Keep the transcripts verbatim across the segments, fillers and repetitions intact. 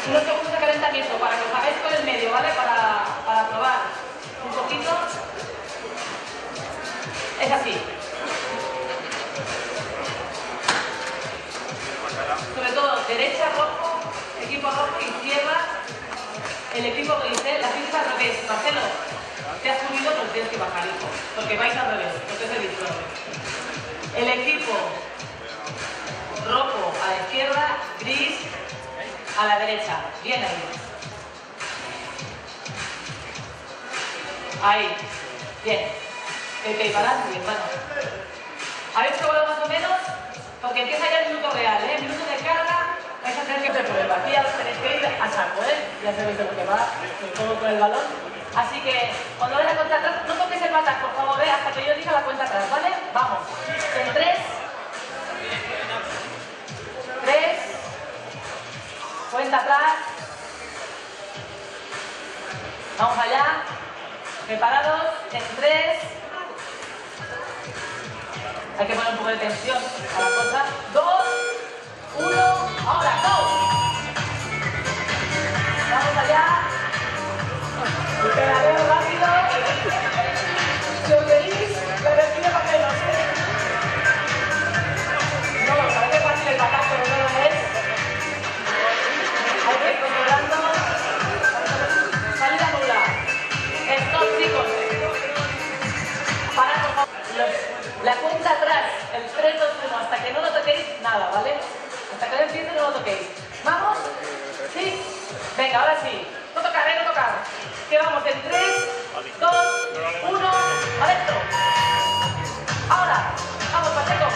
unos segundos de calentamiento para que os hagáis con el medio, ¿vale? Para, para probar un poquito. Es así. Sobre todo derecha rojo, equipo rojo, izquierda, el equipo gris, ¿eh? La pista al revés. Marcelo, te has subido, pero tienes que bajar, hijo, porque vais al revés, porque os he dicho. El equipo rojo a la izquierda, gris a la derecha. Bien ahí. Ahí. Bien. Ok, para bien, bueno. ¿Habéis probado más o menos? Porque empieza ya el minuto real, ¿eh? Minuto de carga. Vais a tener que hacer prueba. Aquí ya tenéis que ir a saco, ¿eh? Ya sabéis de lo que va, sobre todo con el balón. Así que cuando veis la cuenta atrás, no toquéis el batac, por favor, ¿eh? Hasta que yo diga la cuenta atrás, ¿vale? Vamos. En tres. Tres. Cuenta atrás. Vamos allá. Preparados. En tres. Hay que poner un poco de tensión a la cosa. Dos. Uno. Ahora, go. Vamos allá. El pedaleo rápido. Si os veis, le recibe papelos, ¿eh? No, parece fácil el bataco, pero no lo es. Hay que ir controlando. Salida nula. Stop, chicos. Para, por favor. Los, la cuenta atrás, el tres, dos, uno, hasta que no lo toquéis, nada, ¿vale? Hasta que no empiece, no lo toquéis. ¿Vamos? ¿Sí? Venga, ahora sí. No tocar, ¿eh? No tocar. Que vamos en tres, dos, uno, adentro. Ahora. Vamos, Pacheco.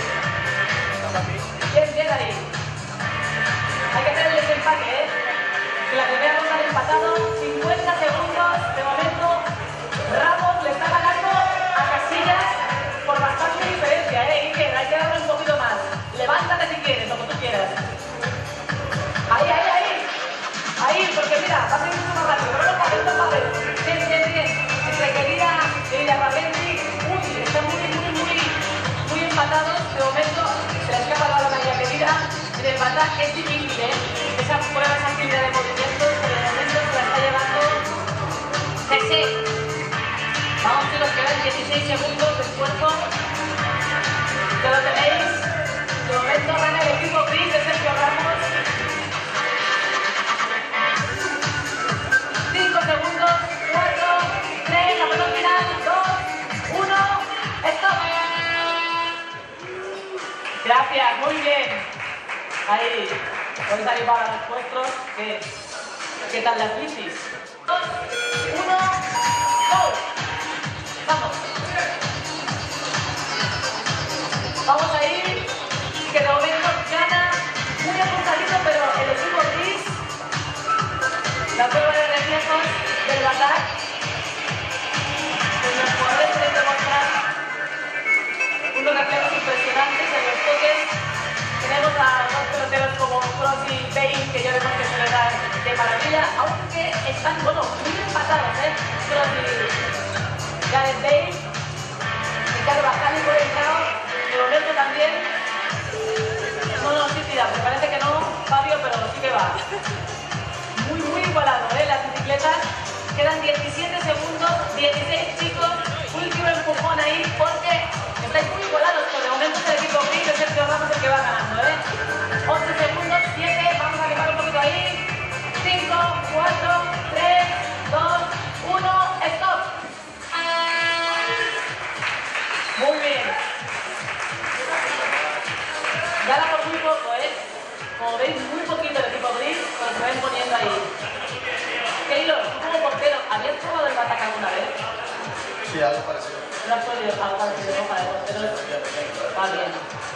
Bien, bien ahí. Hay que hacer el desempate, ¿eh? Que la primera ronda han empatado. cincuenta segundos. De momento, Ramos le está ganando a Casillas por bastante diferencia, ¿eh? Iker, hay que darle un poquito más. Levántate si quieres, lo que tú quieras. Ahí, ahí, ahí. Ahí, porque mira, va a ser mucho más rápido. Pero no pares, no pares. Bien, bien, bien. Entre querida, querida Ravendi. Uy, están muy, muy, muy, muy empatados. De momento, se le escapa la balona ya querida. En el batac es difícil, ¿eh? Esa prueba, esa actividad de movimientos, pero de momento se la está llevando Cese. Vamos, chicos, quedan dieciséis segundos de esfuerzo. Ya lo tenéis. De momento gana el equipo gris de Sergio Ramos. cinco segundos. cuatro, tres, la pelota final. dos, uno. ¡Stop! Gracias, muy bien. Ahí. Podéis salir para los vuestros. ¿Qué, ¿Qué tal las bicis? dos, uno, go. Vamos. Vamos a ir, que de momento gana muy ajustadito, pero el equipo gris, la prueba de reflejos del batac, pues los jugadores pueden demostrar unos reflejos impresionantes en los toques. Tenemos a dos peloteros como Cross y Bale, que ya vemos que se les da de maravilla, aunque están, bueno, muy empatados, ¿eh? Cross y Gareth Bale, Ricardo Bajani por el lado. De momento también. No, no, sí tira, me parece que no, Fabio, pero sí que va. Muy, muy igualado, ¿eh? Las bicicletas. Quedan diecisiete segundos, dieciséis chicos. Último empujón ahí, porque estáis muy igualados, pero de momento es el equipo gris de Sergio Ramos el que va ganando, ¿eh? ocho segundos, siete, vamos a quemar un poquito ahí. cinco, cuatro, tres, dos, uno, stop. Muy bien. Gana por muy poco, ¿eh? Como veis, muy poquito el equipo gris, pero se ven poniendo ahí. Taylor, tú como portero, ¿habías probado el batac alguna vez? Sí, algo parecido. No has podido, algo parecido, ¿no? Para el portero. Va bien.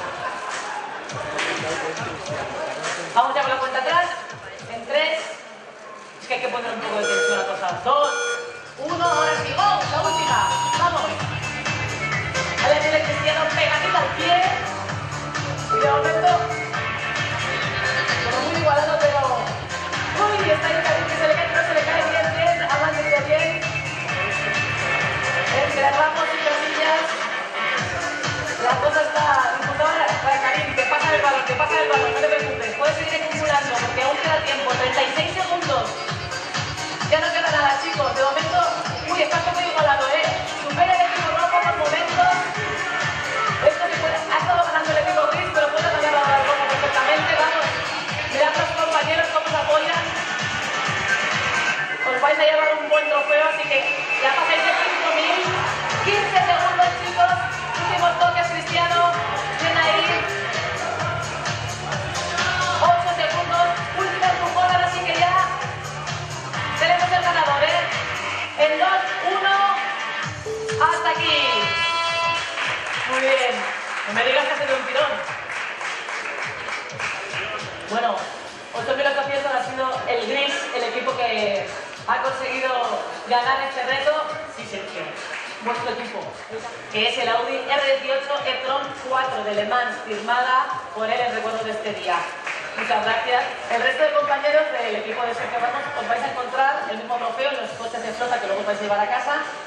Vamos ya con la cuenta atrás. En tres. Es que hay que poner un poco de tensión a la cosa. Dos, uno, ahora sí. ¡Oh! La última. Vamos. Vale, tiene Cristiano pegadito al pie. Y de momento, como muy igualado, pero... ¡Uy! Está ahí Karim, que se le cae, pero se le cae bien, bien. Ha mantenido bien. Entre Ramos y Casillas. La cosa está disputada para Karim. Te pasa el balón, te pasa el balón, no te preocupes. Puedes seguir acumulando, porque aún queda queda tiempo, treinta y seis segundos. Ya no queda nada, chicos. De momento, uy, está todo igualado, ¿eh? Supera el equipo rojo por momentos. Esto que puede, ha estado ganando el equipo gris, pero puede ganar ahora el rojo perfectamente. Vamos, mirad a los compañeros cómo se apoyan. Os vais a llevar un buen trofeo, así que ya pasáis de cinco mil. quince segundos, chicos. Últimos toques, Cristiano. Bien ahí. ocho segundos. Último empujón, ahora sí que ya tenemos el ganador, ¿eh? En dos, uno. Hasta aquí. Muy bien. No me digas que ha sido un tirón. Bueno, ocho mil ochocientos ha sido el gris, el equipo que ha conseguido ganar este reto. Sí, Sergio. Vuestro equipo, que es el Audi R dieciocho e-tron cuatro de Le Mans, firmada por él en recuerdo de este día. Muchas gracias. El resto de compañeros del equipo de Sergio Ramos os vais a encontrar el mismo trofeo en los coches de flota que luego os vais a llevar a casa.